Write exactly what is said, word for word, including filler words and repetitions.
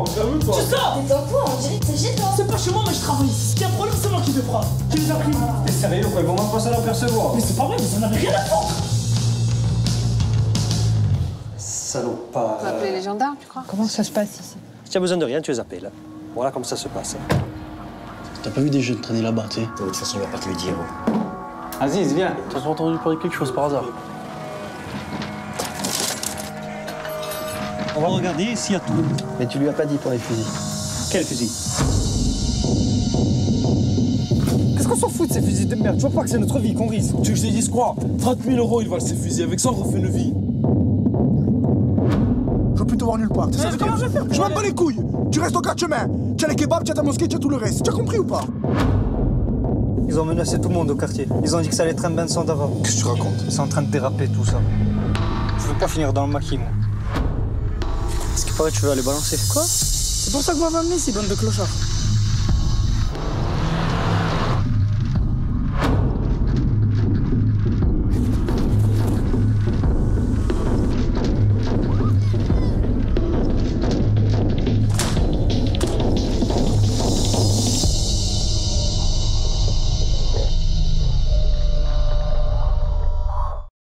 quoi, calme quoi. Tu sors. Mais dans quoi? On dirait que c'est chez toi. C'est pas chez moi, mais je travaille ici. S'il y a un problème, c'est moi qui te prends. Qui les a pris? T'es sérieux quoi, ils vont même pas s'en apercevoir. Mais c'est pas vrai, vous en avez rien à foutre. Salopard. On va appeler les gendarmes, tu crois? Comment ça se passe ici? Si tu as besoin de rien, tu les appelles. Voilà comment ça se passe. T'as pas vu des jeunes traîner là-bas, tu sais? De toute façon, il va pas te le dire. Aziz, viens. T'as pas entendu parler de quelque chose par hasard? On va regarder s'il y a tout. Mais tu lui as pas dit pour les fusils. Quel fusil? Qu'est-ce qu'on s'en fout de ces fusils de merde? Tu vois pas que c'est notre vie qu'on risque? Tu veux que je te dise quoi? trente mille euros, ils valent ces fusils. Avec ça, on refait une vie. Je veux plus te voir nulle part. Ça veut dire... Je, je m'en bats les couilles. Tu restes au quartier-chemin. Tu as les kebabs, tu as ta mosquée, tu as tout le reste. Tu as compris ou pas? Ils ont menacé tout le monde au quartier. Ils ont dit que ça allait être un bain de sang d'avant. Qu'est-ce que tu racontes? C'est en train de déraper tout ça. Je veux pas finir dans le maquis, moi. Est-ce qu'il paraît que tu veux aller balancer? Quoi? C'est pour ça que vous m'avez amené, ces bandes de clochards.